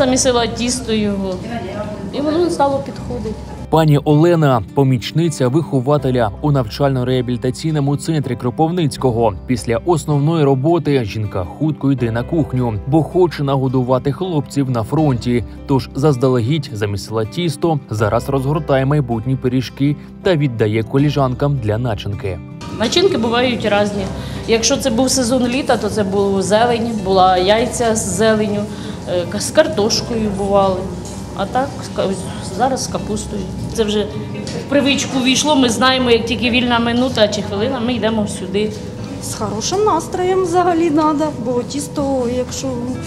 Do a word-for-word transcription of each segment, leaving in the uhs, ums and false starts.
замісила тісто його, і воно стало підходити. Пані Олена – помічниця вихователя у навчально-реабілітаційному центрі Кропивницького. Після основної роботи жінка хутко йде на кухню, бо хоче нагодувати хлопців на фронті. Тож заздалегідь замісила тісто, зараз розгортає майбутні пиріжки та віддає коліжанкам для начинки. Начинки бувають різні. Якщо це був сезон літа, то це було зелень, була яйця з зеленню, з картошкою бували. А так зараз з капустою. Це вже в привичку війшло, ми знаємо, як тільки вільна минута чи хвилина, ми йдемо сюди. З хорошим настроєм взагалі треба, бо тісто, якщо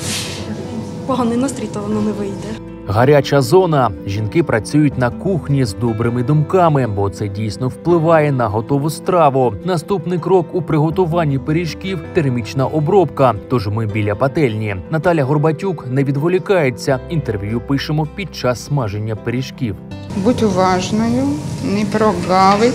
поганий настрій, то воно не вийде. Гаряча зона. Жінки працюють на кухні з добрими думками, бо це дійсно впливає на готову страву. Наступний крок у приготуванні пиріжків – термічна обробка. Тож ми біля пательні. Наталя Горбатюк не відволікається. Інтерв'ю пишемо під час смаження пиріжків. Будь уважною, не прогавить,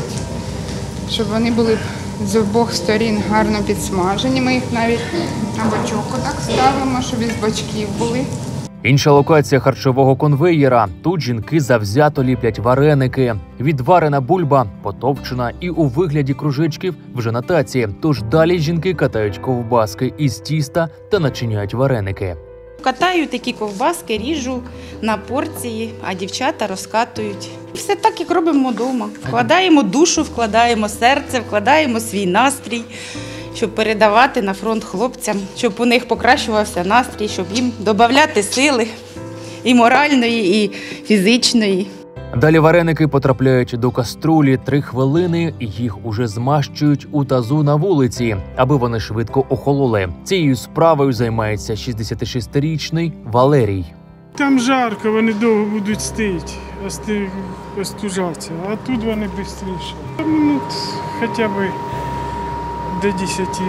щоб вони були з обох сторін гарно підсмажені. Ми їх навіть на бочок так ставимо, щоб із бочків були. Інша локація харчового конвеєра. Тут жінки завзято ліплять вареники. Відварена бульба потовчена і у вигляді кружечків вже на таці. Тож далі жінки катають ковбаски із тіста та начиняють вареники. Катаю такі ковбаски, ріжу на порції, а дівчата розкатують. Все так, як робимо вдома. Вкладаємо душу, вкладаємо серце, вкладаємо свій настрій, щоб передавати на фронт хлопцям, щоб у них покращувався настрій, щоб їм додавати сили і моральної, і фізичної. Далі вареники потрапляють до каструлі три хвилини, і їх уже змащують у тазу на вулиці, аби вони швидко охололи. Цією справою займається шістдесятишестирічний Валерій. Там жарко, вони довго будуть стити, остужатися, а тут вони швидше. Минут хоча б до десяти,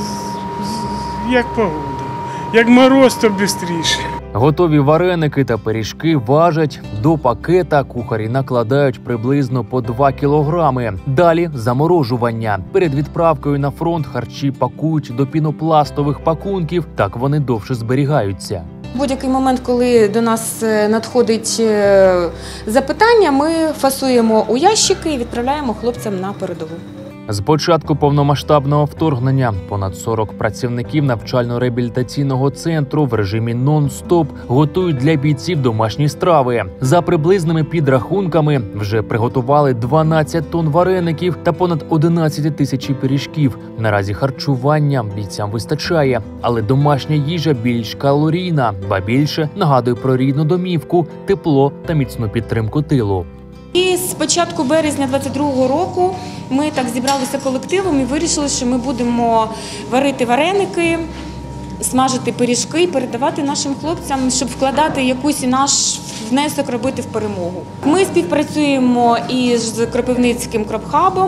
як погода. Як мороз, то швидше. Готові вареники та пиріжки важать. До пакета кухарі накладають приблизно по два кілограми. Далі заморожування. Перед відправкою на фронт харчі пакують до пінопластових пакунків, так вони довше зберігаються. В будь-який момент, коли до нас надходить запитання, ми фасуємо у ящики і відправляємо хлопцям на передову. З початку повномасштабного вторгнення понад сорок працівників навчально-реабілітаційного центру в режимі нон-стоп готують для бійців домашні страви. За приблизними підрахунками вже приготували дванадцять тонн вареників та понад одинадцять тисяч пиріжків. Наразі харчування бійцям вистачає, але домашня їжа більш калорійна, ба більше нагадує про рідну домівку, тепло та міцну підтримку тилу. І з початку березня двадцять другого року ми так зібралися колективом і вирішили, що ми будемо варити вареники, смажити пиріжки і передавати нашим хлопцям, щоб вкладати якийсь наш внесок робити в перемогу. Ми співпрацюємо із Кропивницьким кропхабом,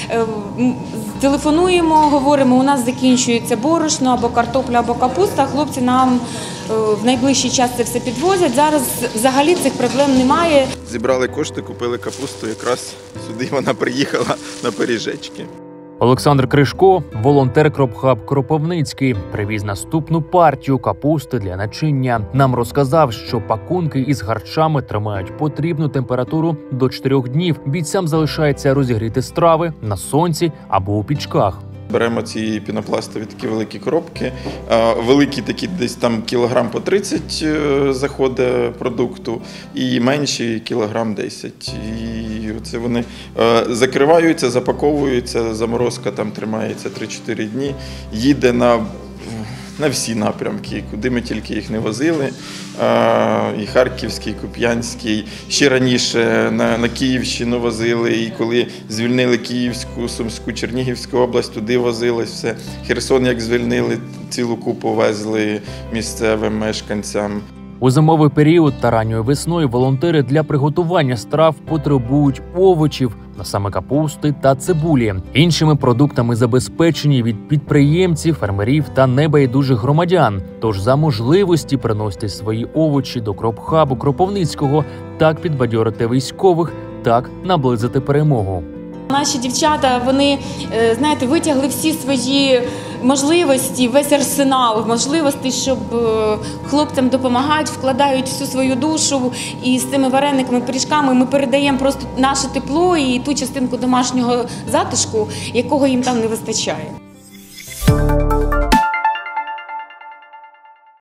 телефонуємо, говоримо, у нас закінчується борошно або картопля, або капуста, хлопці нам в найближчий час це все підвозять. Зараз взагалі цих проблем немає. Зібрали кошти, купили капусту, якраз сюди вона приїхала на пиріжечки. Олександр Кришко, волонтер Кропхаб Кропивницький, привіз наступну партію капусти для начиння. Нам розказав, що пакунки із харчами тримають потрібну температуру до чотирьох днів. Бійцям залишається розігріти страви на сонці або у пічках. Беремо ці пінопластові такі великі коробки, великі такі десь там кілограм по тридцять заходить продукту і менші кілограм десять. І оце вони закриваються, запаковуються, заморозка там тримається три-чотири дні, їде на на всі напрямки, куди ми тільки їх не возили. І Харківський, і Куп'янський. Ще раніше на, на Київщину возили, і коли звільнили Київську, Сумську, Чернігівську область, туди возилось все. Херсон, як звільнили, цілу купу везли місцевим мешканцям. У зимовий період та ранньою весною волонтери для приготування страв потребують овочів, а саме капусти та цибулі. Іншими продуктами забезпечені від підприємців, фермерів та небайдужих громадян. Тож за можливості приносити свої овочі до Кропхабу Кропивницького, так підбадьорити військових, так наблизити перемогу. Наші дівчата, вони, е, знаєте, витягли всі свої можливості, весь арсенал можливостей, щоб е, хлопцям допомагають, вкладають всю свою душу. І з цими варениками, пиріжками ми передаємо просто наше тепло і ту частинку домашнього затишку, якого їм там не вистачає.